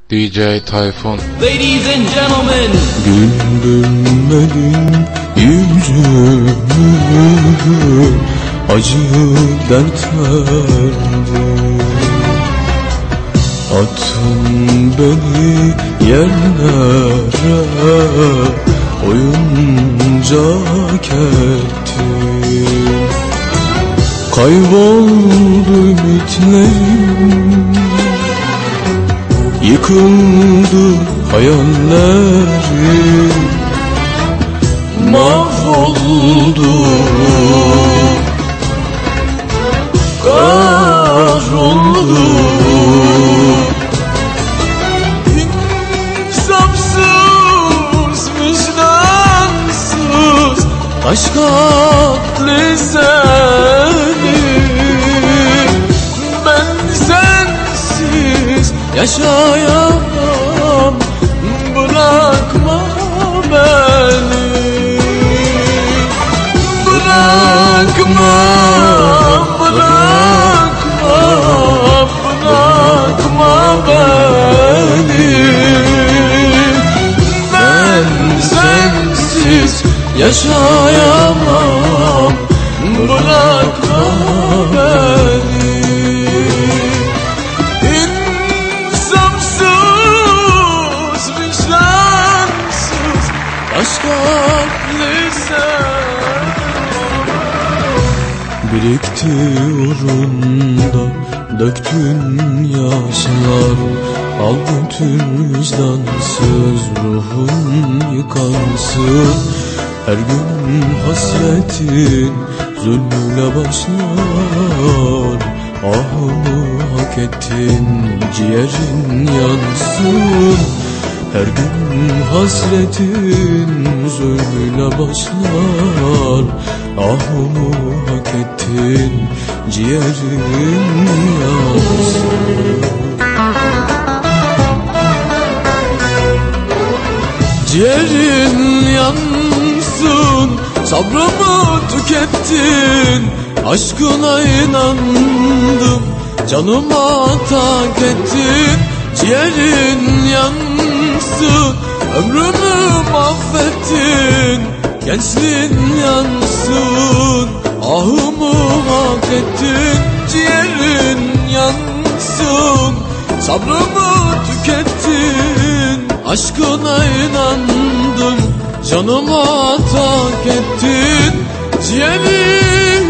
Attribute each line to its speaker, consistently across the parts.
Speaker 1: DJ Tayfun.
Speaker 2: Ladies and gentlemen,
Speaker 3: güldürmedin yüzümü, acı dert verdin. Attın beni yerlere, oyuncak ettin. Kayboldu ümitlerim, yıkıldı hayallerim, mahvoldu, kahroldu. İnsafsız, vicdansız, aşk katli seni. Ben sensiz yaşayamam, bırakma beni. Bırakma, bırakma, bırakma beni. Ben sensiz yaşayamam, bırakma beni. İnsafsız, vicdansız, aşk katlıysa. Birikti uğrunda döktün yaşlar, al götür vicdansız, ruhun yıkansın. Her gün hasretin zulmüyle başlar, ahımı hak ettin, ciğerin yansın. Her gün hasretin zulmüyle başlar, ahımı hak ettin, ciğerin yansın. Ciğerin yansın, sabrımı tükettin. Aşkına inandım, canıma tak ettin. Ciğerin yansın, ömrümü mahvettin. Gençliğin yansın, ahımı hak ettin. Ciğerin yansın, sabrımı tükettin. Aşkına inandım, canıma tak ettin. Ciğerin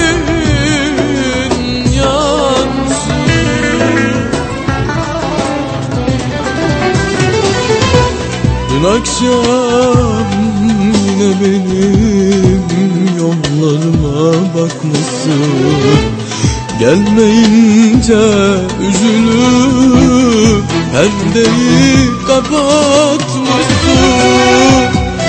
Speaker 3: yansın. Dün akşam yine benim yollarıma bakmışsın. Gelmeyince üzülüp perdeyi kapatmışsın.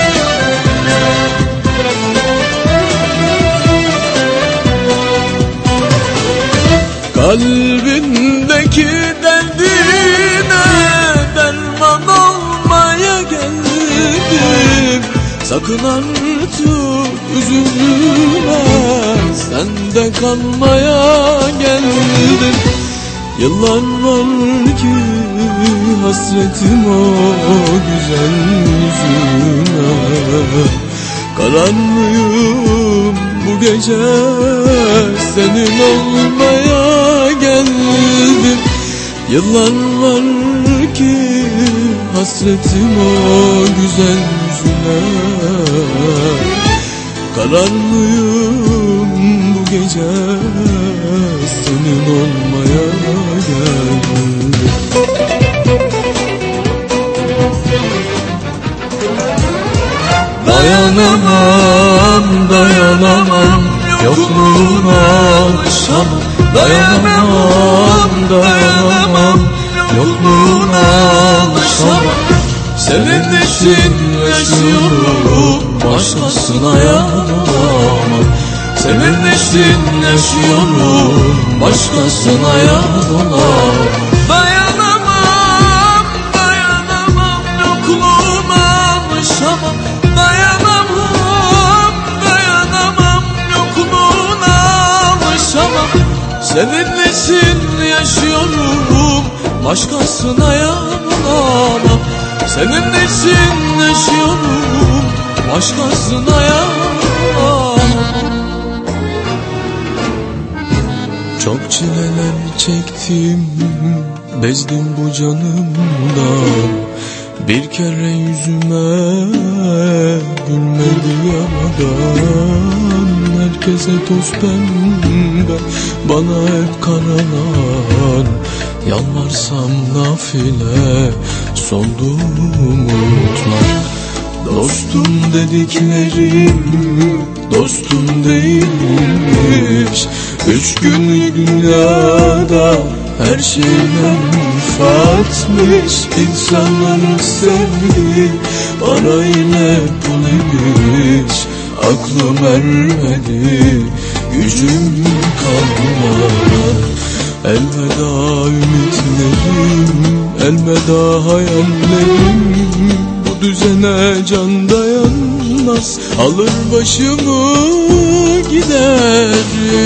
Speaker 3: Kalbindeki derdine derman olmaya geldim. Sakın artık üzülme, sende kalmaya geldim. Yıllar var ki hasretim o güzel yüzüne. Karanlığım bu gece senin olmaya geldim. Yıllar var ki hasretim o güzel yüzüne. Karanlığım bu gece senin olmaya geldim. Dayanamam, dayanamam, yokluğuna alışamam. Dayanamam, dayanamam, yokluğuna alışamam. Senin için yaşıyorum, başkasına yanamam. Senin için yaşıyorum, başkasına yanamam. Dayanamam, dayanamam, yokluğuna alışamam. Dayanamam, dayanamam, yokluğuna alışamam. Senin için yaşıyorum, başkasına yanamam. ağlamam. Senin için yaşıyorum, başkasına yaramam. Çok çileler çektim, bezdim bu canımdan. Bir kere yüzüme gülmedi yaradan. Herkese toz pembe, bana hep karalar. Yalvarsam nafile, soldu umutlar. Dostum dediklerim dostum değilmiş. 3 günlük dünyada her şey menfaatmiş. İnsanların sevdiği para ile pul imiş. Aklım ermedi, gücüm kalmadı. Elveda ümitlerim, elveda hayallerim. Bu düzene can dayanmaz, alır başımı giderim.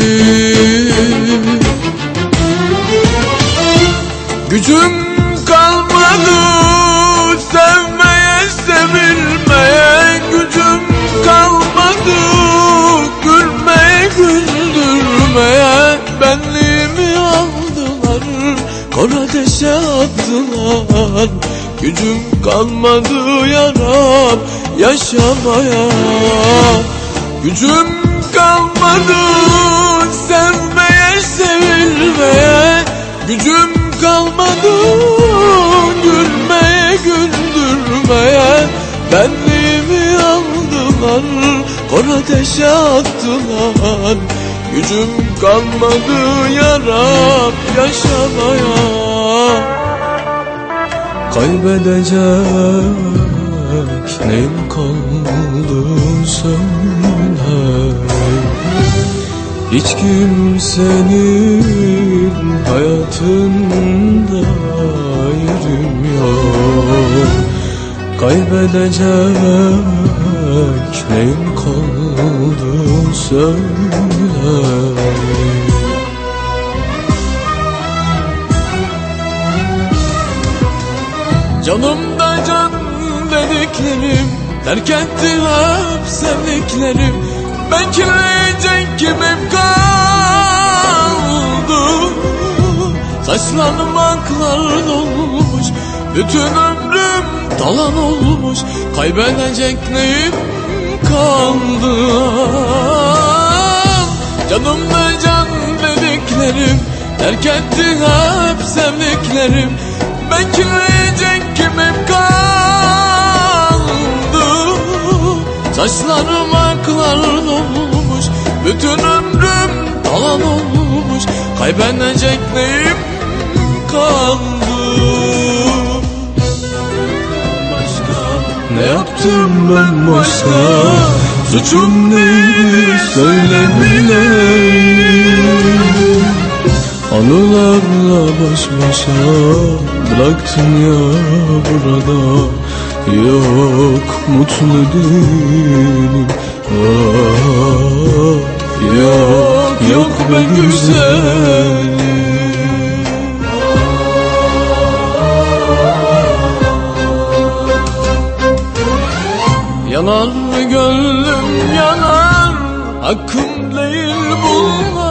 Speaker 3: Gücüm kalmadı sevmeye, sevilmeye. Gücüm kalmadı gülmeye, güldürmeye. Benliğimi aldılar, kor ateşe attılar. Gücüm kalmadı yaram yaşamaya. Gücüm kalmadı sevmeye, sevilmeye. Gücüm kalmadı gülmeye, güldürmeye. Benliğimi aldılar, kor ateşe attılar. Gücüm kalmadı yaram yaşamaya. Kaybedecek neyim kaldı söyle. Hiç kimsenin hayatında yerim yok. Kaybedecek neyim kaldı söyle. Canımda can dediklerim terk etti hep sevdiklerim. Bekleyecek kimim kaldı? Saçlarım aklar dolmuş, bütün ömrüm talan olmuş. Kaybedecek neyim kaldı? Canımda can dediklerim terk etti hep sevdiklerim. Bekleyecek kimim kaldı? Saçlarım aklar olmuş, bütün ömrüm talan olmuş. Kaybedecek neyim kaldı? Başka ne yaptım ben başka? Suçum neydi söyle bileyim. Anılarla baş başa bıraktın ya burada. Yok mutlu değilim. Yok yok be güzelim. Yanar gönlüm yanar, hakkım değil bunlar.